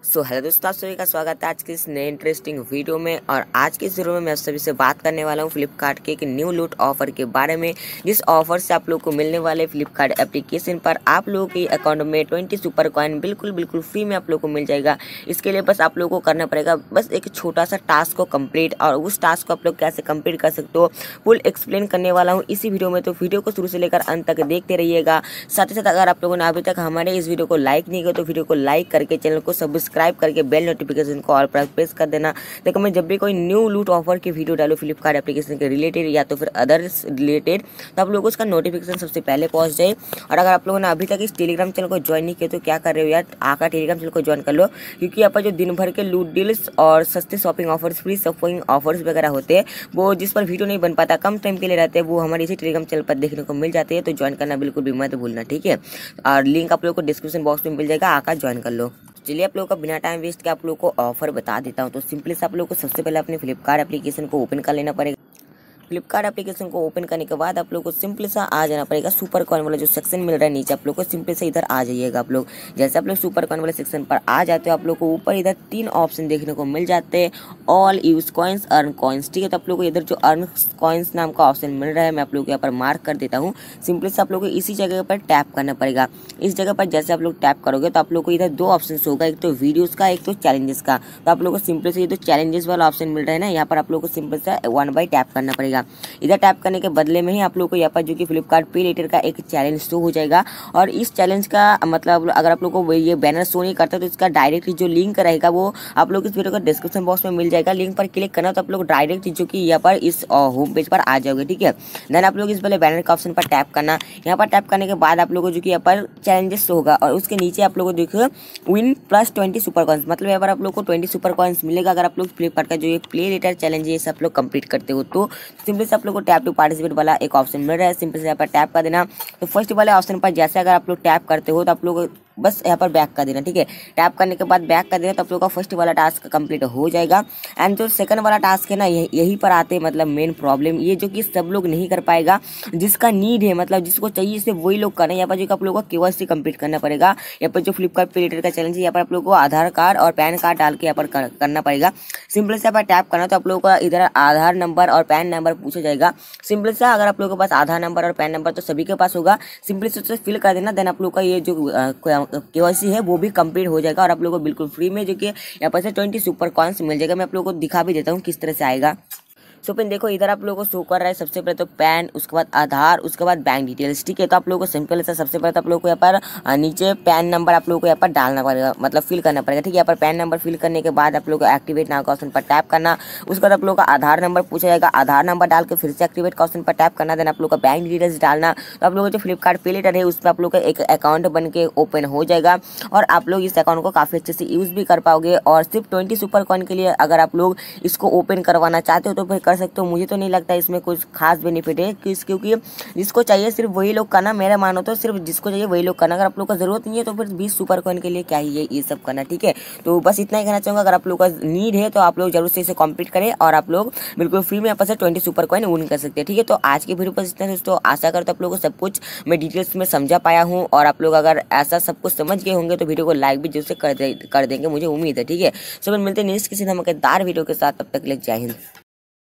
Hello दोस्तों, आप सभी का स्वागत है आज के इस नए इंटरेस्टिंग वीडियो में। और आज के इस वीडियो में मैं आप सभी से बात करने वाला हूं फ्लिपकार्ट के एक न्यू लूट ऑफर के बारे में, जिस ऑफर से आप लोग को मिलने वाले फ्लिपकार्ट एप्लीकेशन पर आप लोगों के अकाउंट में 20 सुपर कॉइन बिल्कुल फ्री में आप लोग को मिल जाएगा। इसके लिए बस आप लोग को करना पड़ेगा बस एक छोटा सा टास्क को कंप्लीट, और उस टास्क को आप लोग कैसे कंप्लीट कर सकते हो फुल एक्सप्लेन करने वाला हूँ इसी वीडियो में। तो वीडियो को शुरू से लेकर अंत तक देखते रहिएगा। साथ ही साथ अगर आप लोगों ने अभी तक हमारे इस वीडियो को लाइक नहीं किया तो वीडियो को लाइक करके चैनल को सब्सक्राइब करके बेल नोटिफिकेशन को ऑल पर प्रेस कर देना। देखो, मैं जब भी कोई न्यू लूट ऑफर की वीडियो डालूं फ्लिपकार्ट एप्लीकेशन के रिलेटेड या तो फिर अदर्स रिलेटेड, तो आप लोगों को उसका नोटिफिकेशन सबसे पहले पहुंच जाए। और अगर आप लोगों ने अभी तक इस टेलीग्राम चैनल को ज्वाइन नहीं किया तो क्या कर रहे हो यार, आकर टेलीग्राम चैनल को ज्वाइन कर लो, क्योंकि यहाँ पर जो दिन भर के लूट डील्स और सस्ते shopping offers, free shopping offers वगैरह होते हैं, वो जिस पर वीडियो नहीं बन पाता, कम टाइम के लिए रहते हैं, वो हमारे इसी टेलीग्राम चैनल पर देखने को मिल जाते हैं। तो ज्वाइन करना बिल्कुल भी मत भूलना, ठीक है। और लिंक आप लोगों को डिस्क्रिप्शन बॉक्स में मिल जाएगा, आकर ज्वाइन कर लो। चलिए आप लोगों का बिना टाइम वेस्ट के आप लोगों को ऑफर बता देता हूँ। तो सिंपली से आप लोगों को सबसे पहले अपने फ्लिपकार्ट एप्लीकेशन को ओपन कर लेना पड़ेगा। फ्लिपकार्ट एप्लीकेशन को ओपन करने के बाद आप लोग को सिंपली सा आ जाना पड़ेगा सुपर कॉइन वाला जो सेक्शन मिल रहा है नीचे, आप लोग को सिंपली से इधर आ जाइएगा। आप लोग जैसे आप लोग सुपर कॉइन वाले सेक्शन पर आ जाते हो, आप लोग को ऊपर इधर 3 ऑप्शन देखने को मिल जाते हैं, all use coins, earn coins, ठीक है। तो आप लोग को इधर जो अर्न कॉइन्स नाम का ऑप्शन मिल रहा है, मैं आप लोग को यहाँ पर मार्क कर देता हूँ। सिंपली से आप लोग को इसी जगह पर टैप करना पड़ेगा। इस जगह पर जैसे आप लोग टैप करोगे तो आप लोग को इधर 2 ऑप्शन होगा, एक तो वीडियोस का, एक तो चैलेंजेस का। तो आप लोग को सिंपली से ये जो चैलेंजेस वाला ऑप्शन मिल रहा है ना, यहाँ पर आप लोग को सिंपल से 1 बाई टैप करना पड़ेगा। इधर टैप करने के बदले में ही आप लोग को यहाँ पर जो कि फ्लिपकार्ट पे लेटर का एक चैलेंज शो हो जाएगा। और इस चैलेंज का मतलब अगर आप लोग को ये बैनर शो नहीं करता तो इसका डायरेक्ट जो लिंक रहेगा वो आप लोग इस वीडियो का डिस्क्रिप्शन बॉक्स में मिल जाएगा। लिंक पर क्लिक करना तो आप लोग डायरेक्ट जो कि यहाँ पर इस होम पेज पर आ जाओगे, ठीक है। देन आप लोग इस वाले बैनर का ऑप्शन पर टैप करना। यहाँ पर टैप करने के बाद आप लोग को जो कि यहाँ पर चैलेंजेस शो होगा, और उसके नीचे आप लोग को देखिए विन प्लस 20 सुपर कॉइन्स, मतलब यहाँ पर आप लोग को 20 सुपर कॉइन्स मिलेगा अगर आप लोग फ्लिपकार्ट का जो ये प्ले लेटर चैलेंज है सब लोग कंप्लीट करते हो। तो सिंपली से आप लोग को टैप टू पार्टिसिपेट वाला एक ऑप्शन मिल रहा है, सिंपल से यहाँ पर टैप कर देना। तो फर्स्ट वाले ऑप्शन पर जैसे अगर आप लोग टैप करते हो तो आप लोग बस यहाँ पर बैक कर देना, ठीक है। टैप करने के बाद बैक कर देना तो आप लोग का फर्स्ट वाला टास्क कंप्लीट हो जाएगा। एंड जो सेकंड वाला टास्क है ना, यही पर आते हैं मतलब मेन प्रॉब्लम, ये जो कि सब लोग नहीं कर पाएगा, जिसका नीड है मतलब जिसको चाहिए सिर्फ वही लोग करना है। यहाँ पर जो आप लोगों को केवाईसी कंप्लीट करना पड़ेगा। यहाँ पर जो फ्लिपकार्ट पे लेटर का चैलेंज है, यहाँ पर आप लोग को आधार कार्ड और पैन कार्ड डाल के यहाँ पर करना पड़ेगा। सिंपल से यहाँ पर टैप करना तो आप लोगों का इधर आधार नंबर और पैन नंबर पूछा जाएगा। सिंपल से अगर आप लोगों के पास आधार नंबर और पैन नंबर तो सभी के पास होगा, सिंपली से फिल कर देना। देन आप लोग का ये जो केवाईसी है वो भी कंप्लीट हो जाएगा और आप लोगों को बिल्कुल फ्री में जो कि यहाँ पर से 20 सुपर कॉइन्स मिल जाएगा। मैं आप लोगों को दिखा भी देता हूँ किस तरह से आएगा। सो फिर देखो, इधर आप लोगों को शो कर रहा है सबसे पहले तो पैन, उसके बाद आधार, उसके बाद बैंक डिटेल्स, ठीक है। तो आप लोगों को सिंपल से सबसे पहले तो आप लोगों को यहाँ पर नीचे पैन नंबर आप लोगों को यहाँ पर डालना पड़ेगा, मतलब फिल करना पड़ेगा, ठीक है। यहाँ पर पैन नंबर फिल करने के बाद आप लोगों को एक्टिवेट नाउ का ऑप्शन पर टैप करना। उसके बाद आप लोगों का आधार नंबर पूछा जाएगा, आधार नंबर डाल के फिर से एक्टिवेट का ऑप्शन पर टैप करना। देन आप लोग का बैंक डिटेल्स डालना। तो आप लोगों को जो फ्लिपकार्ट पे लेटर है उस पर आप लोग का एक अकाउंट बन के ओपन हो जाएगा, और आप लोग इस अकाउंट को काफ़ी अच्छे से यूज़ भी कर पाओगे। और सिर्फ 20 सुपर कॉइन के लिए अगर आप लोग इसको ओपन करवाना चाहते हो तो फिर कर सकते हो। मुझे तो नहीं लगता है इसमें कुछ खास बेनिफिट है, क्योंकि जिसको चाहिए सिर्फ वही लोग करना, मेरा मानो तो सिर्फ जिसको चाहिए वही लोग करना। अगर आप लोग का जरूरत नहीं है तो फिर 20 सुपर कॉइन के लिए क्या ही ये सब करना, ठीक है। तो बस इतना ही कहना चाहूँगा। अगर आप लोग का नीड है तो आप लोग जरूर से इसे कंप्लीट करें और आप लोग बिल्कुल फ्री में यहाँ पर से 20 सुपर कॉइन विन कर सकते हैं, ठीक है। तो आज की वीडियो पर इतना दोस्तों, आशा करता हूँ आप लोगों को सब कुछ मैं डिटेल्स में समझा पाया हूँ। और आप लोग अगर ऐसा सब कुछ समझ गए होंगे तो वीडियो को लाइक भी जरूर से कर देंगे, मुझे उम्मीद है, ठीक है। सो मिलते हैं नेक्स्ट किसी धमाकेदार वीडियो के साथ, तब तक के लिए जय हिंद।